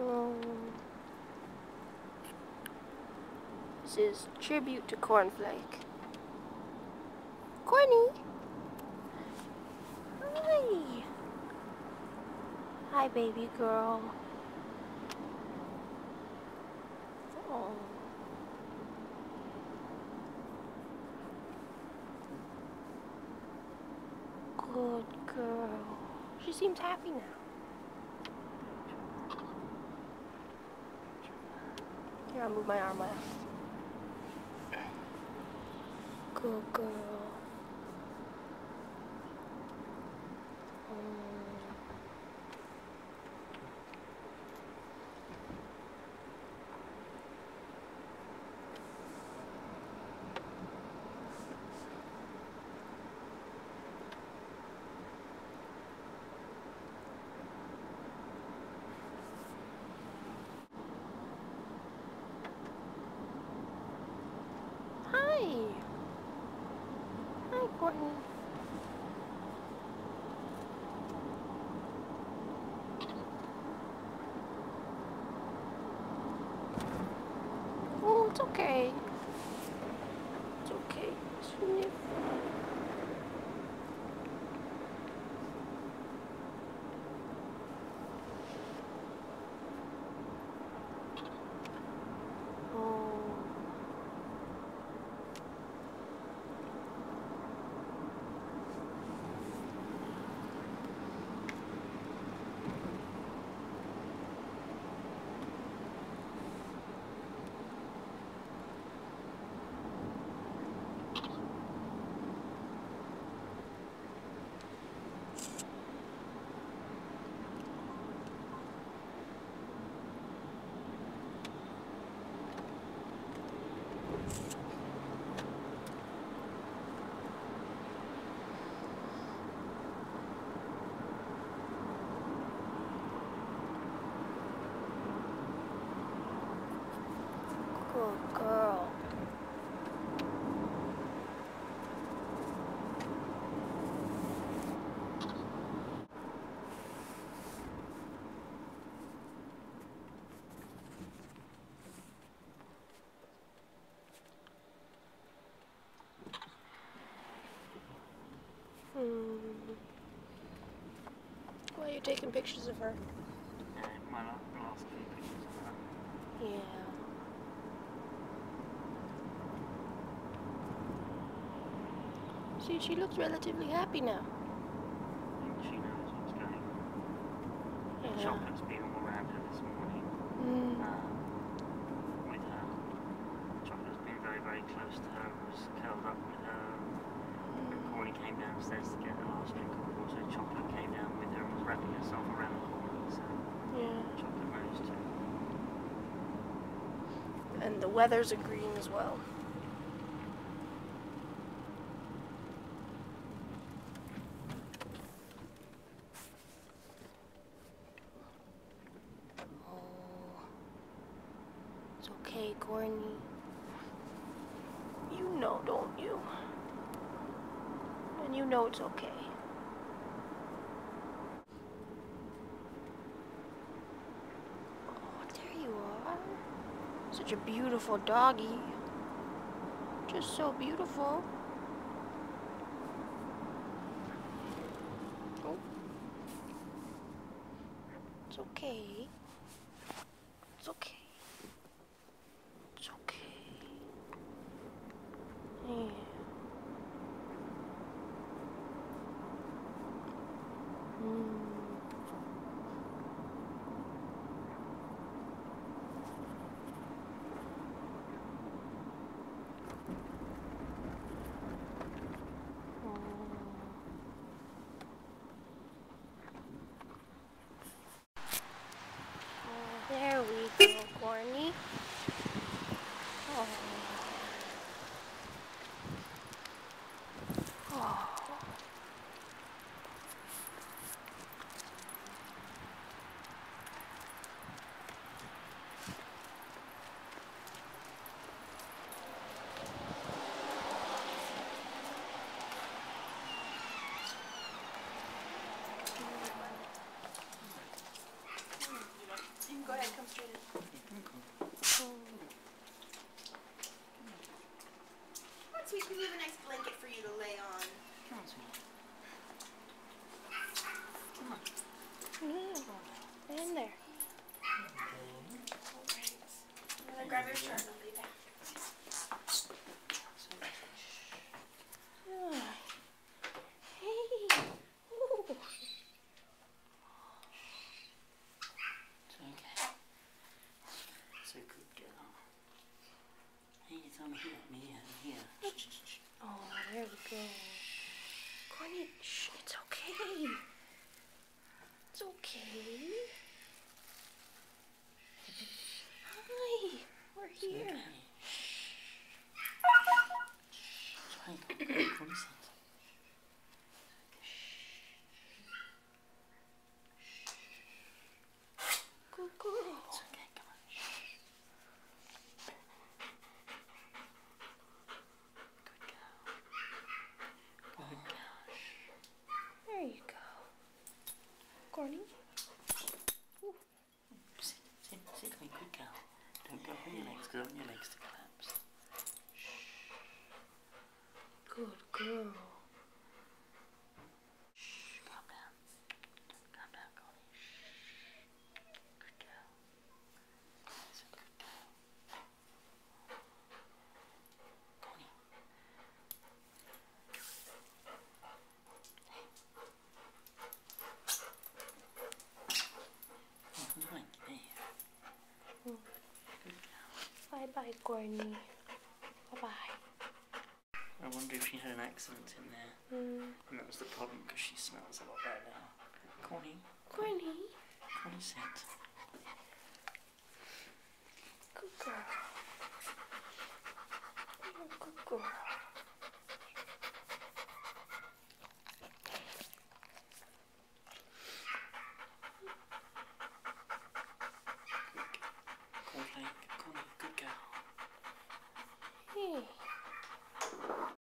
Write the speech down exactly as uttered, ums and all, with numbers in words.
Oh. This is tribute to Cornflake. Corny! Hi! Hi, baby girl. Oh. Good girl. She seems happy now. Here, I'll move my arm out. Good girl. Hi. Hi, Courtney. Oh, it's okay. It's okay. Sniff. Good girl. Hmm. Why are you taking pictures of her? Yeah, my last few pictures of her. Yeah. See, she looks relatively happy now. I think she knows what's going on. Yeah. The chocolate's been all around her this morning. Mm. Um, with her. Chocolate's been very, very close to her, was curled up with her. When Corny came downstairs to get her last drink of water, Chocolate came down with her and was wrapping herself around Corny, so Yeah. Chocolate knows too. And the weather's agreeing as well. It's okay, Corny. You know, don't you? And you know it's okay. Oh, there you are. Such a beautiful doggy. Just so beautiful. Oh. It's okay. It's okay. It's okay. Yeah. Mm. Oh. Oh, there we go. a nice blanket for you to lay on. Come on, sweetie. Come on. Mm. In there. Alright. I'm gonna grab your shirt and I'll be back. Yeah. Hey. Ooh. It's okay. So good girl. Hey, it's on here, me and here. Oh, there we go. Corny, shh, it's okay. It's okay. Hi, we're here. Okay. Try and go. Good girl. It's okay, come on. Good girl. Good girl. There you go. Corny. Ooh. Sit, sit, sit, come here, good girl. Don't go up on your legs, because I want your legs to collapse. Good girl. Shh, calm down. Calm down, Connie. Good girl. That's a good girl. Connie. Hey. Right there. Mm. Good girl. Bye bye, Corny. Bye bye. I wonder if she had an accident in there. Mm. And that was the problem, because she smells a lot better now. Corny. Corny. Corny, sit. Good girl.